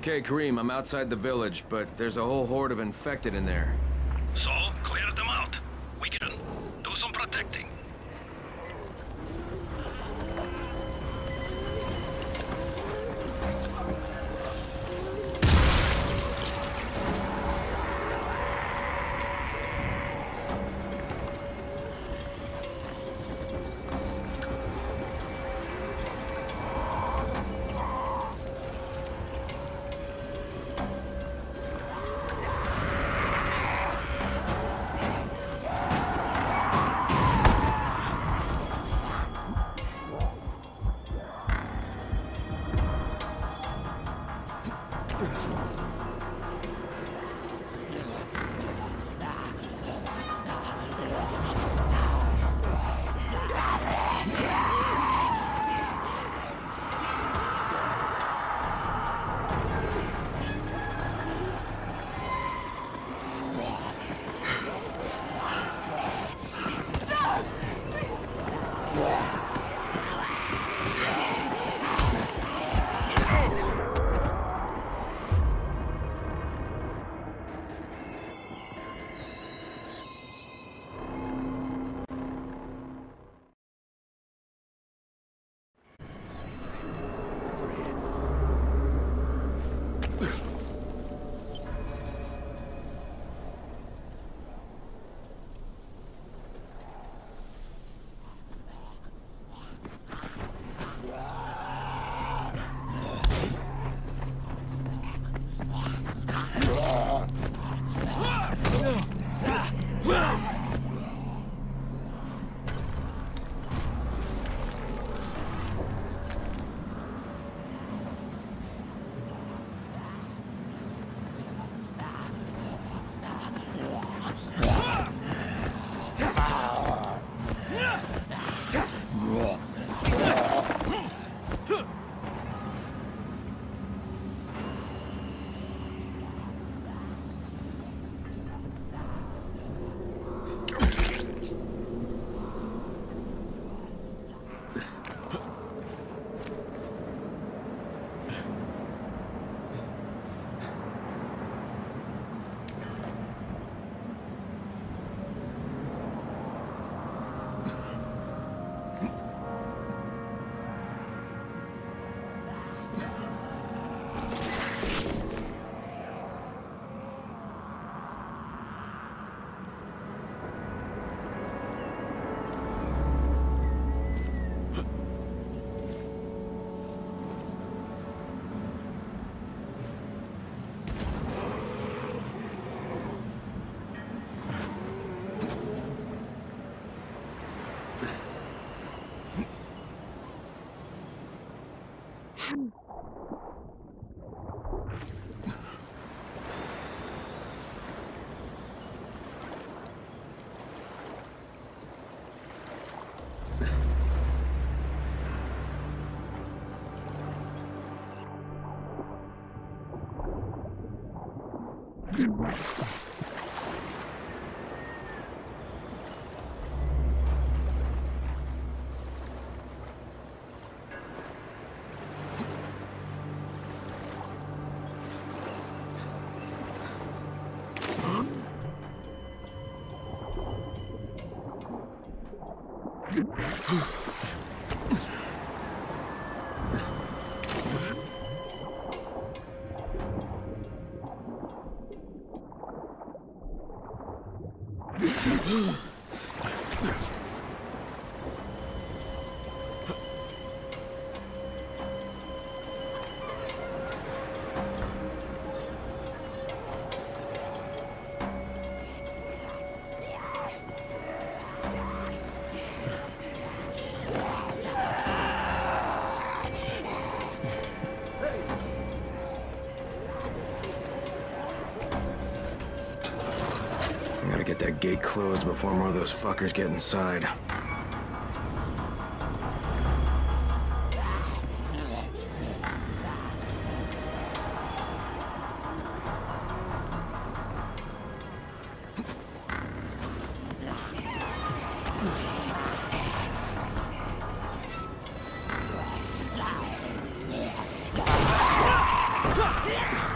Okay, Kareem, I'm outside the village, but there's a whole horde of infected in there. So, clear them out. We can do some protecting. Get that gate closed before more of those fuckers get inside. Yeah.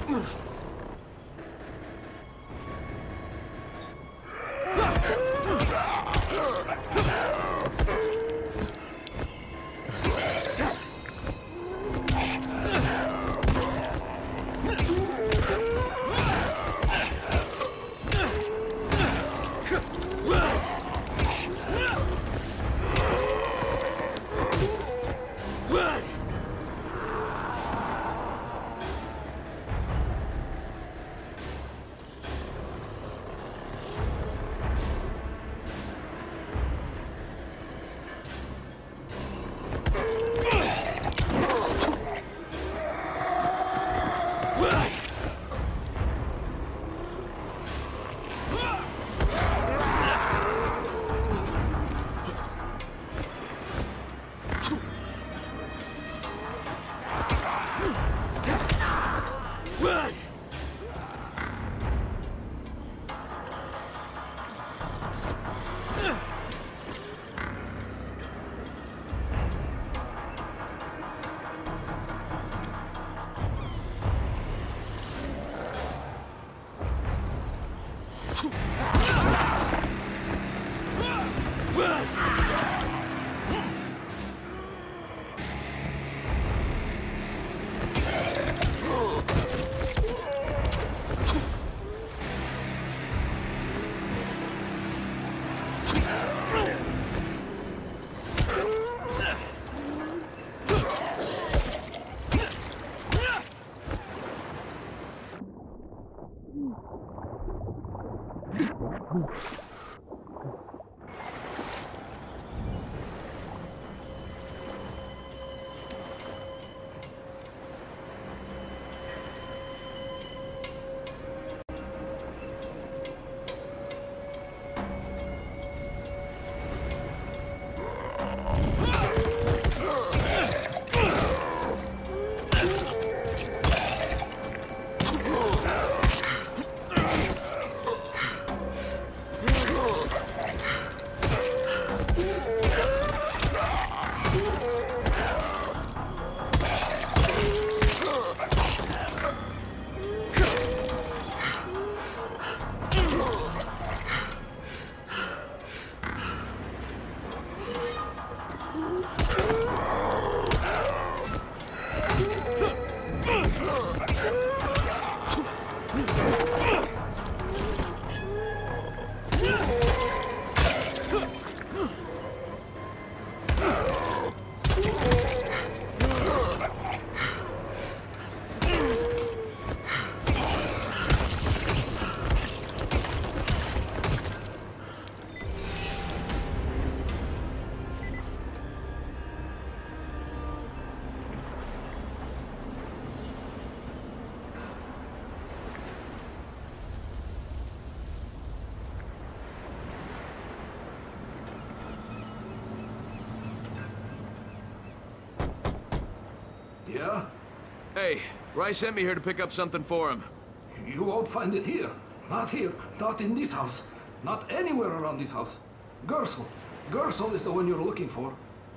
Yeah? Hey, Rice sent me here to pick up something for him. You won't find it here. Not here. Not in this house. Not anywhere around this house. Gersel. Gersel is the one you're looking for.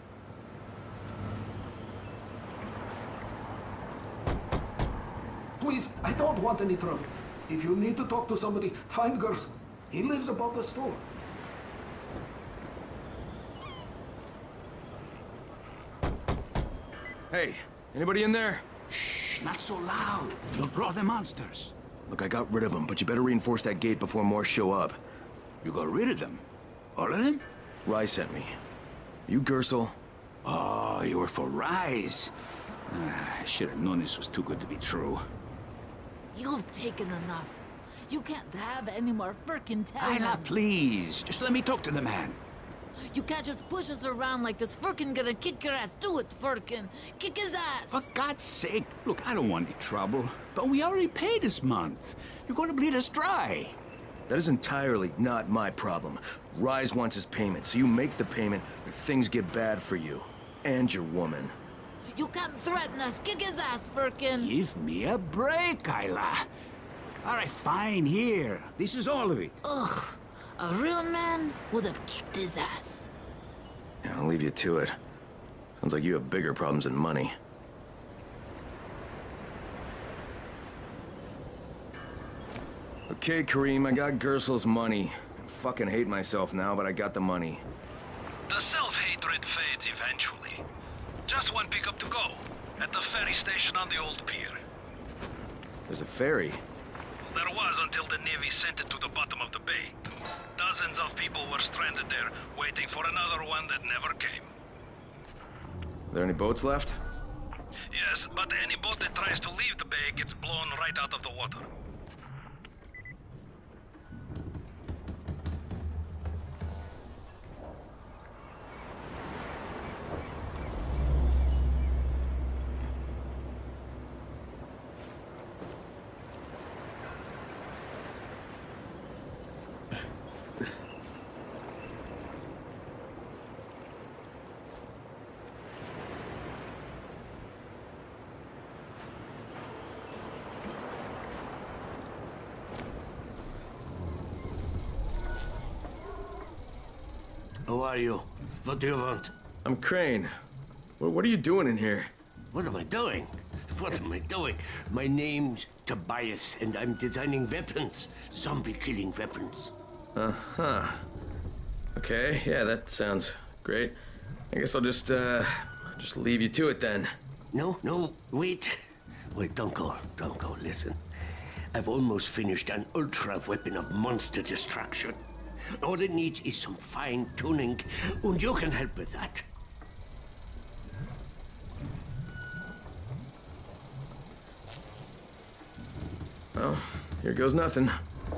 Please, I don't want any trouble. If you need to talk to somebody, find Gersel. He lives above the store. Hey, anybody in there? Shh, not so loud. You'll draw the monsters. Look, I got rid of them, but you better reinforce that gate before more show up. You got rid of them? All of them? Rice sent me. You Gersel? Oh, you were for Rise. I should have known this was too good to be true. You've taken enough. You can't have any more frickin' telling. Ayla, please. Just let me talk to the man. You can't just push us around like this. Frickin' gonna kick your ass. Do it, frickin'. Kick his ass. For God's sake. Look, I don't want any trouble. But we already paid this month. You're gonna bleed us dry. That is entirely not my problem. Rise wants his payment, so you make the payment or things get bad for you. And your woman. You can't threaten us. Kick his ass, frickin'. Give me a break, Ayla. All right, fine, here. This is all of it. Ugh. A real man would have kicked his ass. Yeah, I'll leave you to it. Sounds like you have bigger problems than money. Okay, Kareem, I got Gersel's money. I fucking hate myself now, but I got the money. The self-hatred fades eventually. Just one pickup to go. At the ferry station on the old pier. There's a ferry. There was until the Navy sent it to the bottom of the bay. Dozens of people were stranded there, waiting for another one that never came. Are there any boats left? Yes, but any boat that tries to leave the bay gets blown right out of the water. Who are you? What do you want? I'm Crane. What are you doing in here? What am I doing? What am I doing? My name's Tobias, and I'm designing weapons. Zombie-killing weapons. Uh-huh. Okay, yeah, that sounds great. I guess I'll just leave you to it then. No, wait. Wait, don't go, listen. I've almost finished an ultra weapon of monster destruction. All it needs is some fine-tuning, and you can help with that. Well, here goes nothing.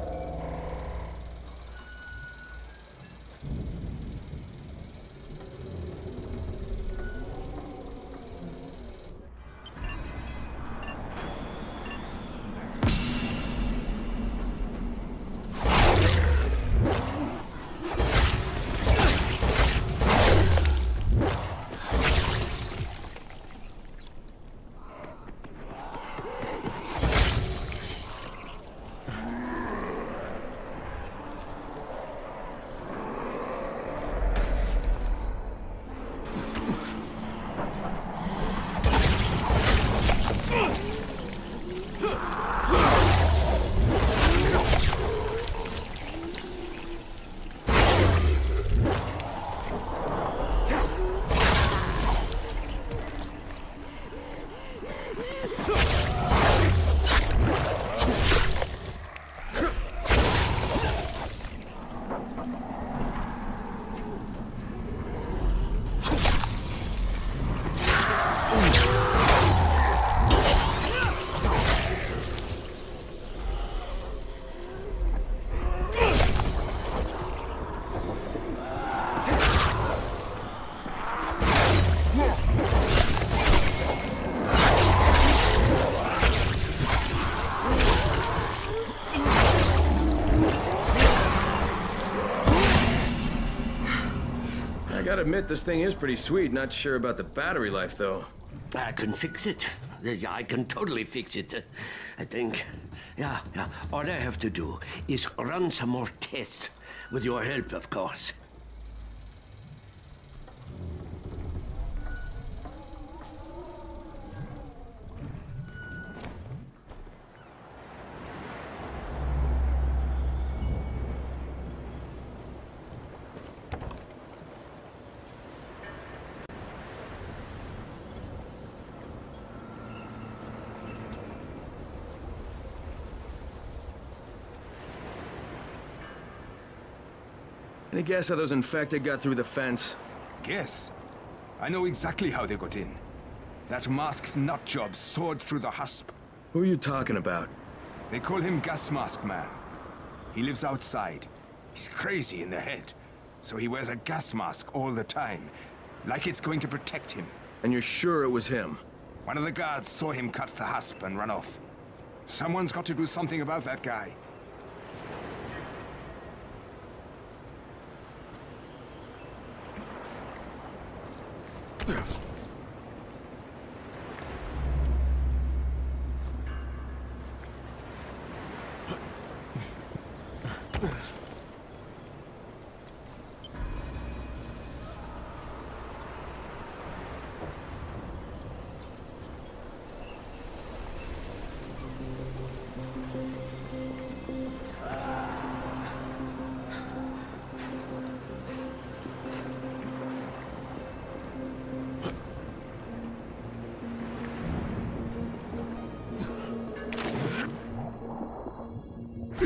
I gotta admit, this thing is pretty sweet. Not sure about the battery life, though. I can fix it. I can totally fix it, I think. Yeah. All I have to do is run some more tests. With your help, of course. Any guess how those infected got through the fence? Guess? I know exactly how they got in. That masked nutjob soared through the husp. Who are you talking about? They call him Gas Mask Man. He lives outside. He's crazy in the head, so he wears a gas mask all the time, like it's going to protect him. And you're sure it was him? One of the guards saw him cut the husp and run off. Someone's got to do something about that guy.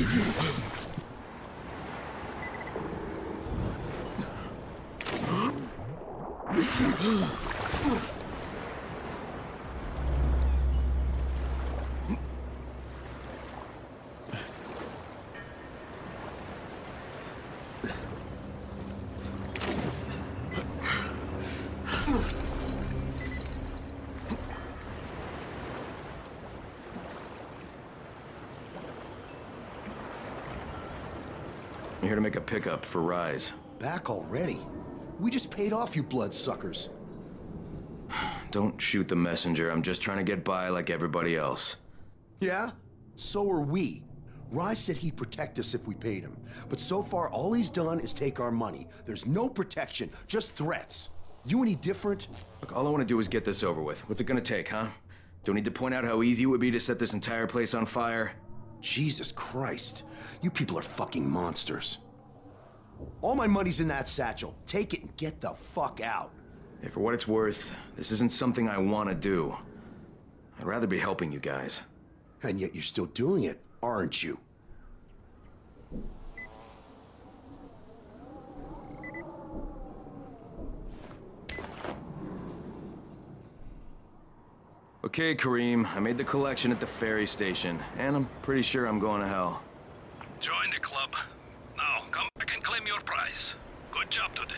I'm here to make a pickup for Rise. Back already? We just paid off, you bloodsuckers. Don't shoot the messenger. I'm just trying to get by like everybody else. Yeah? So are we. Rise said he'd protect us if we paid him. But so far, all he's done is take our money. There's no protection, just threats. You any different? Look, all I want to do is get this over with. What's it gonna take, huh? Don't need to point out how easy it would be to set this entire place on fire? Jesus Christ. You people are fucking monsters. All my money's in that satchel. Take it and get the fuck out. Hey, for what it's worth, this isn't something I want to do. I'd rather be helping you guys. And yet you're still doing it, aren't you? Okay, Kareem, I made the collection at the ferry station, and I'm pretty sure I'm going to hell. Join the club. Now, come back and claim your prize. Good job today.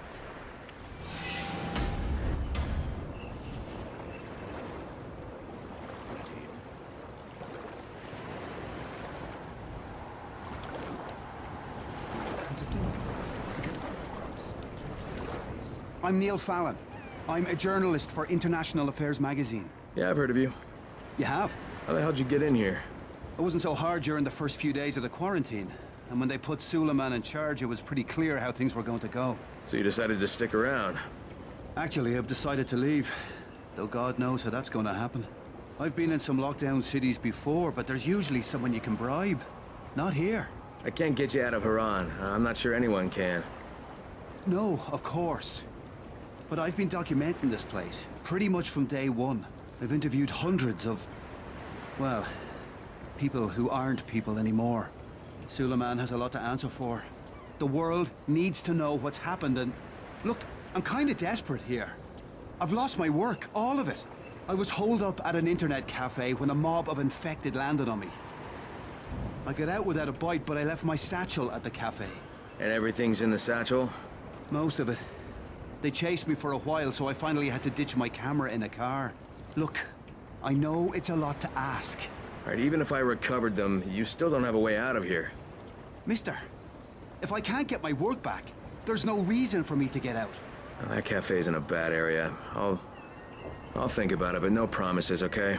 I'm Neil Fallon. I'm a journalist for International Affairs magazine. Yeah, I've heard of you. You have? How the hell'd you get in here? It wasn't so hard during the first few days of the quarantine. And when they put Suleiman in charge, it was pretty clear how things were going to go. So you decided to stick around? Actually, I've decided to leave. Though God knows how that's going to happen. I've been in some lockdown cities before, but there's usually someone you can bribe. Not here. I can't get you out of Haran. I'm not sure anyone can. No, of course. But I've been documenting this place, pretty much from day one. I've interviewed hundreds of... well, people who aren't people anymore. Suleiman has a lot to answer for. The world needs to know what's happened and... Look, I'm kinda desperate here. I've lost my work, all of it. I was holed up at an internet cafe when a mob of infected landed on me. I got out without a bite, but I left my satchel at the cafe. And everything's in the satchel? Most of it. They chased me for a while, so I finally had to ditch my camera in a car. Look, I know it's a lot to ask. All right, even if I recovered them, you still don't have a way out of here. Mister, if I can't get my work back, there's no reason for me to get out. Well, that cafe's in a bad area. I'll think about it, but no promises, okay?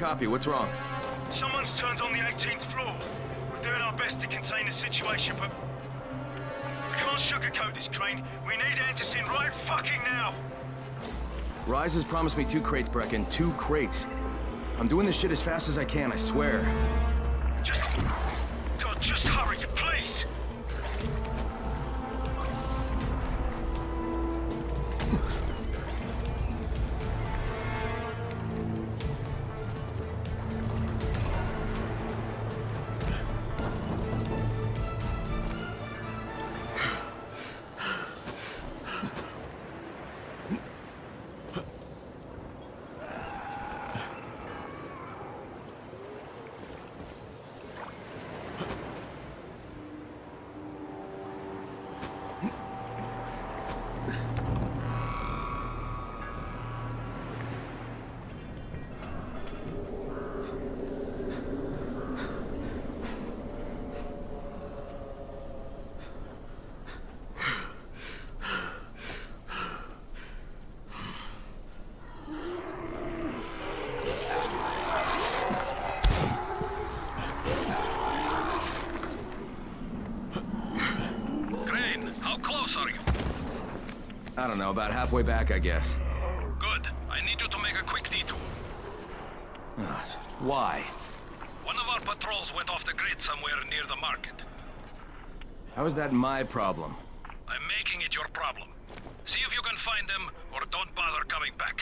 copy. What's wrong? Someone's turned on the 18th floor. We're doing our best to contain the situation, but we can't sugarcoat this, Crane. We need Anderson right fucking now. Rise has promised me 2 crates, Brecken. 2 crates. I'm doing this shit as fast as I can, I swear. God, just hurry, please. I don't know, about halfway back, I guess. Good. I need you to make a quick detour. Why? One of our patrols went off the grid somewhere near the market. How is that my problem? I'm making it your problem. See if you can find them, or don't bother coming back.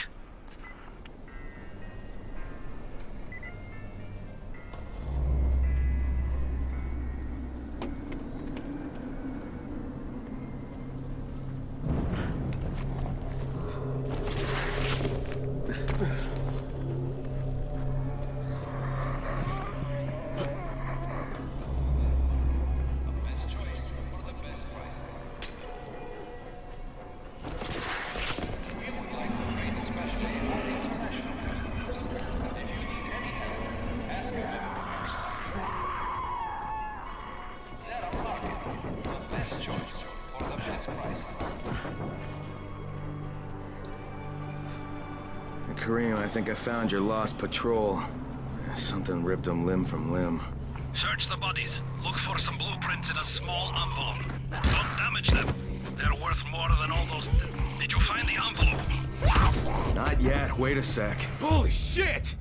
Kareem, I think I found your lost patrol. Something ripped them limb from limb. Search the bodies. Look for some blueprints in a small envelope. Don't damage them. They're worth more than all those... Did you find the envelope? Not yet. Wait a sec. Holy shit!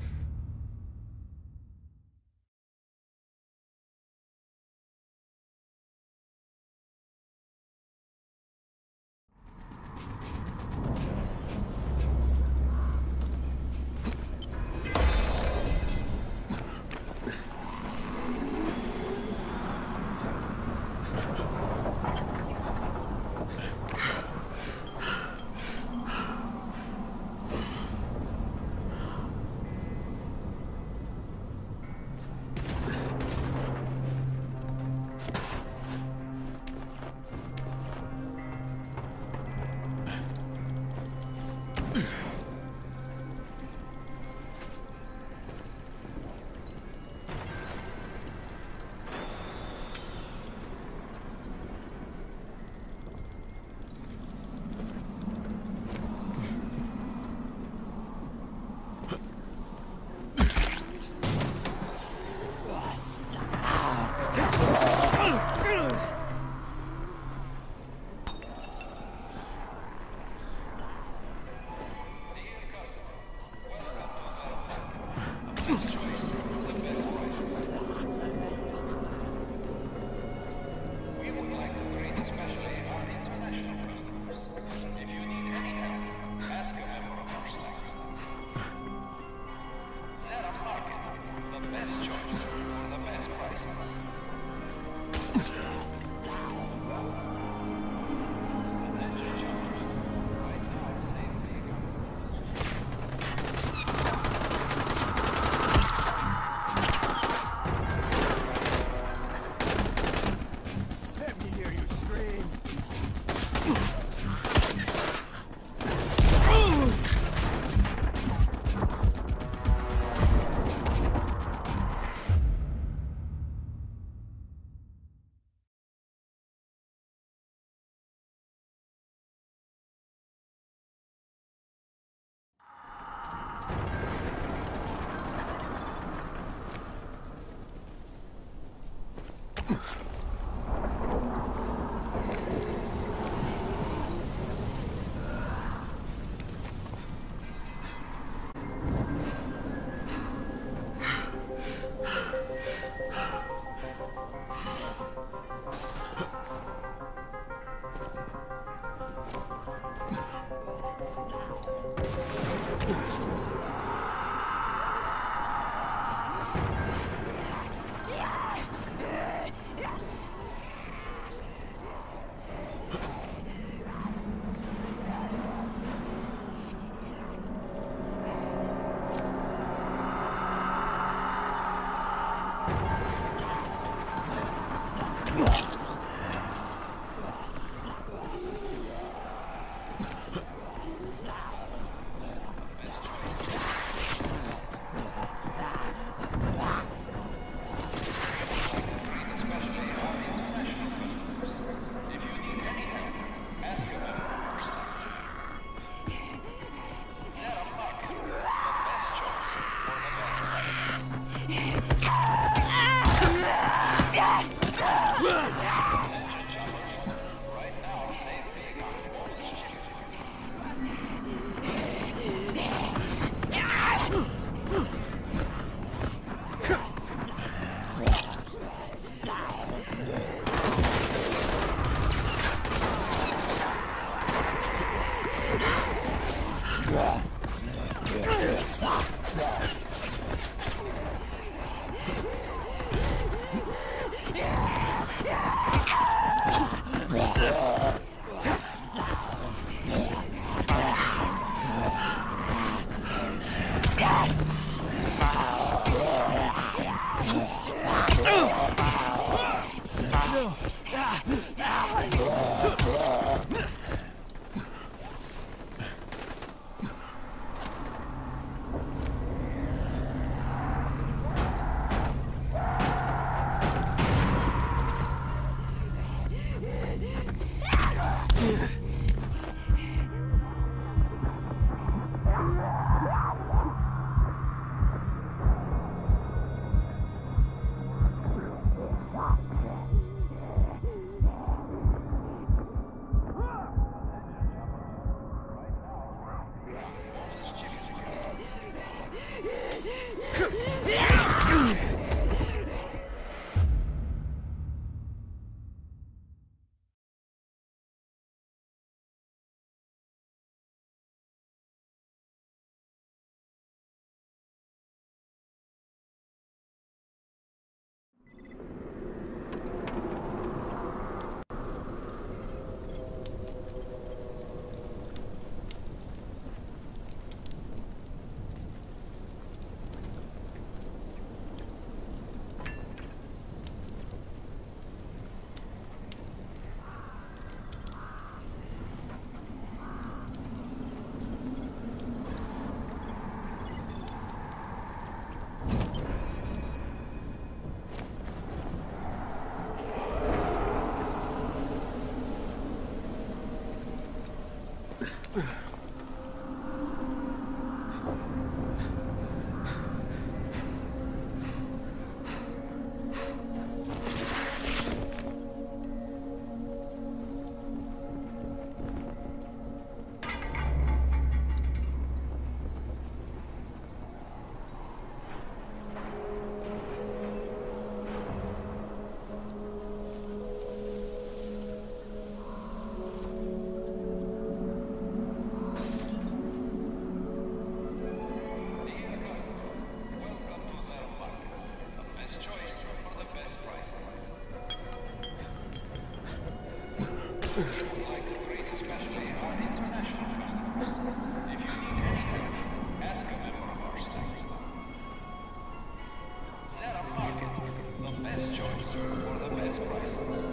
The best choice for the best prices.